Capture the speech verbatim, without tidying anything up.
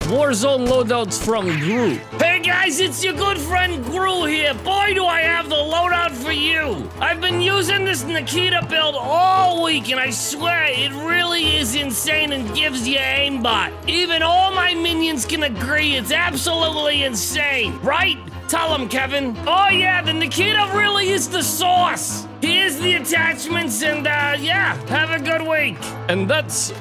Warzone loadouts from G R U. Hey guys, it's your good friend G R U here. Boy, do I have the loadout for you. I've been using this Nikita build all week, and I swear it really is insane and gives you aimbot. Even all my minions can agree it's absolutely insane, right? Tell him, Kevin. Oh yeah, the Nikita really is the sauce. Here's the attachments, and uh, yeah, have a good week. And that's